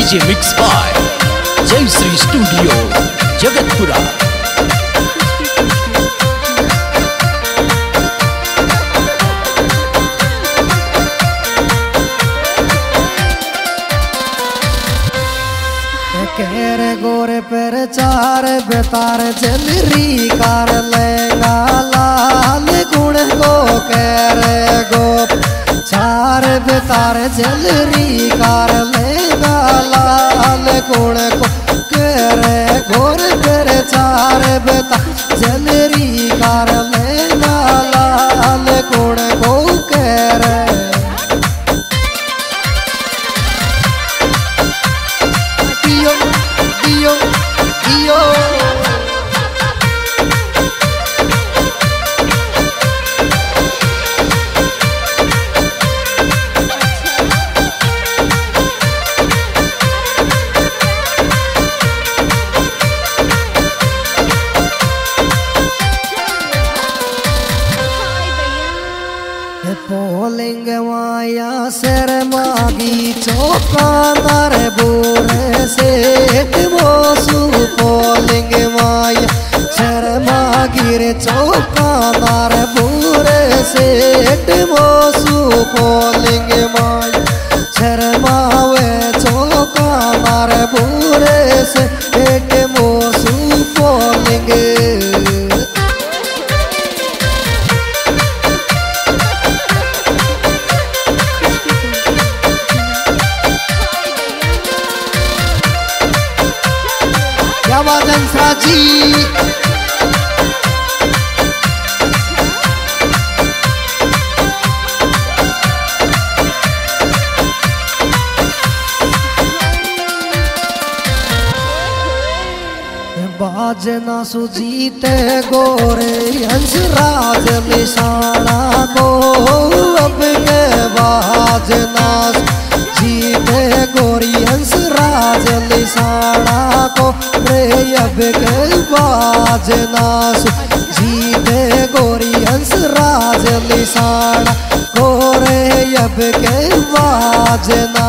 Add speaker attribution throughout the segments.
Speaker 1: DJ mix by जय Shri studio Jagatpura.
Speaker 2: केरे गोरे पर चार बेतार जलरी कार लेगा लाल गुण को केरे गो चार बेतार जलरी कार लेगा लाल गुण को केरे गोरे पर चार बेतार जलरी कार लेगा लाल गुण को केरे पोलिंग माया सर मागी चौकादार बोरे सेठ मोसू पोलिंग माया सर मागी रे चौकादार बोरे सेठ मोसू पोलिंग माया सर मावे चौकादार बोरे सेठ मोसू पोलिंग जी बाजना सुजीते गोरे हंसराज निशाना को अब के बाजना जीते गोरी हंसराज निशाना को रे अब के बाजना जीते गोरी हंसराज निशाना को रे अब के बाजना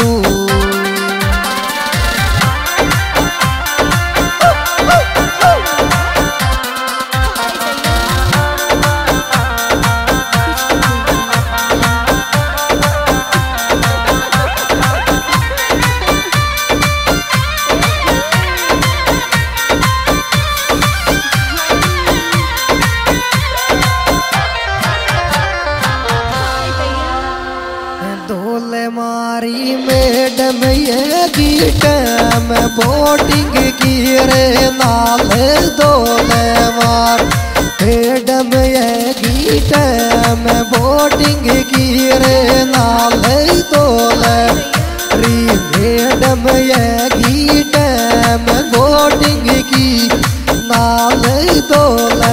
Speaker 2: मारी मैडम ये गीत में बोटिंग की रे नाल दोले मार मैडम ये गीत में बोटिंग की रे नाल दोले री मैडम ये गीत में बोटिंग की नाल दोले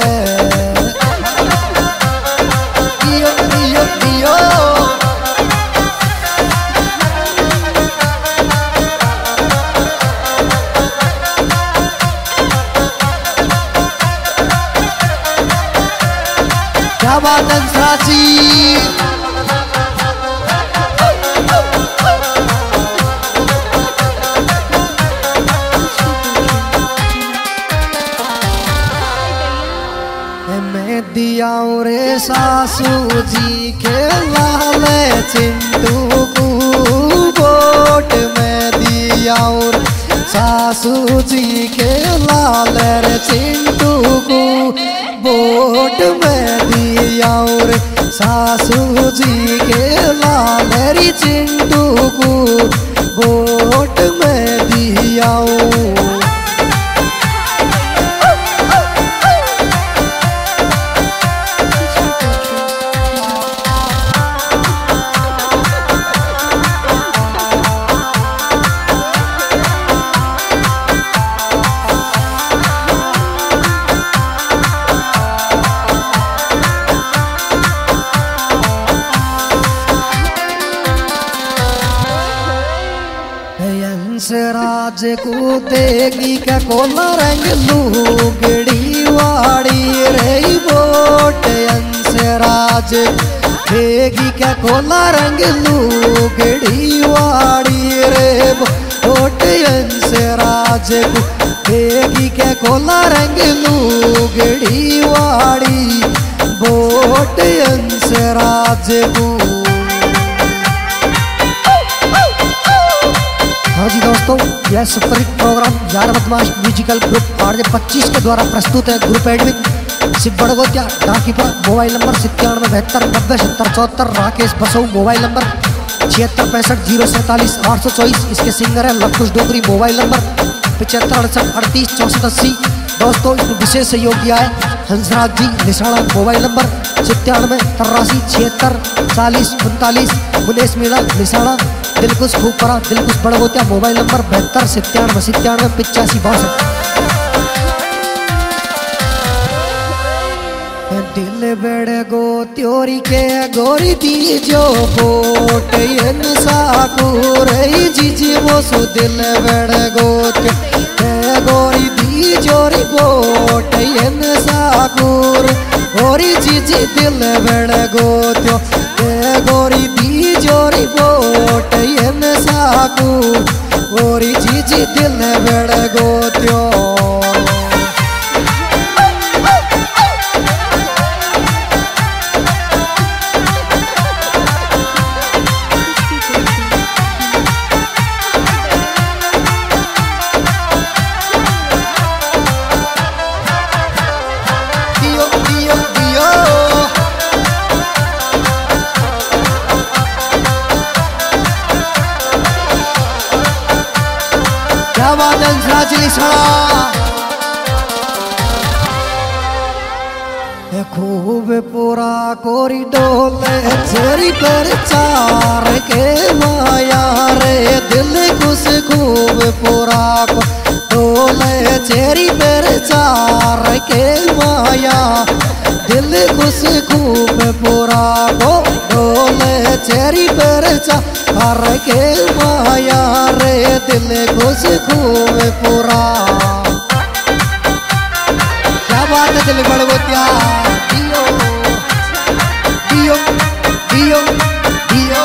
Speaker 2: बादन साची मैं दिया रे सासू जी के लाल चिंटू को बोट में दिया सासू जी के लाल रे चिंटू को बोट में दिया रे सासू जी के लाल रे चिंटू को बोट में दिया राज को देगी का कोला रंग लूगड़ी वाड़ी रे बोट अंश राज देगी क्या कोला रंग लूगड़ी वाड़ी रे वोट हंसराज को देगी क्या कोला रंग लूगड़ी वाड़ी वोट हंसराज को। हाँ जी दोस्तों, यह सप्ताहिक प्रोग्राम यार बदमाश म्यूजिकल ग्रुप RJ 25 के द्वारा प्रस्तुत है। Group admin Shiv Badgotiya, Dakipura, mobile number 9772907074, Rakesh Basau, mobile number 76654047 इसके सिंगर है लकुश डोगरी, मोबाइल नंबर 7568386480। दोस्तों इसमें विशेष सहयोग दिया है हंसराज जी निशाना, मोबाइल नंबर 9783764045, मुनेश मीणा निशाना, दिलकुश खूबपरा, दिलकुश बड़गोतिया, मोबाइल नंबर 7297978562। दिल बड़ गो त्योरी के गोरी दी जो वोट साकूर जीजी वो सु दिल बड़ गो गोरी दी जोरी वोट साकूर गोरी जीजी दिल बड़ गो त्यो गोरी दी जोरी वोट साकूर गोरी जीजी दिल बड़ गो त्यो। खूब पूरा कोरी डोले चेरी पर चार के माया रे दिल खुश खूब पूरा को डोले चेरी पर चार के माया दिल खुश खूब पूरा को डोले चेरी पर चार के माया रे दिल खुश खूब पूरा। क्या बात है दिल बड़गोतिया, दियो दियो दियो दियो।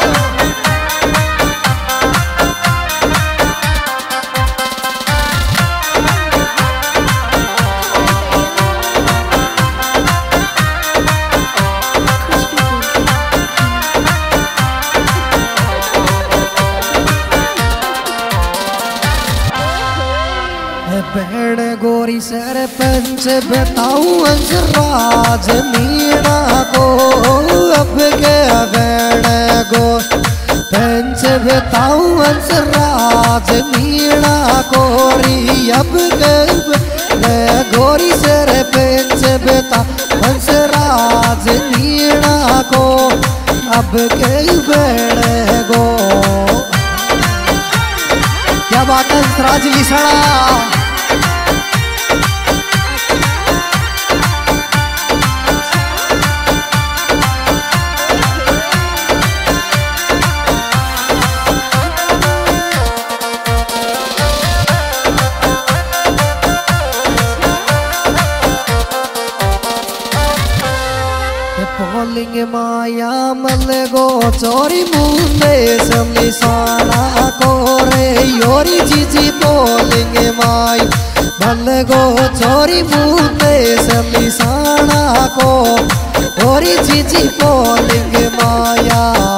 Speaker 2: बहन गोरी सरपंच बताऊं हंसराज मीणा को अब के बहन गो पंच बताऊं हंसराज मीणा कोरी अब के गोरी सरपंच बता हंसराज मीणा को अब के बहन गो। क्या बात है हंसराज लिसाड़ा। पोलिंग माया मल गो चोरी मुंडे समिसाना को रे योरी जीजी पोलिंग माय मल गो चोरी मुंडे समिसाना को ओरी जीजी पोलिंग माया।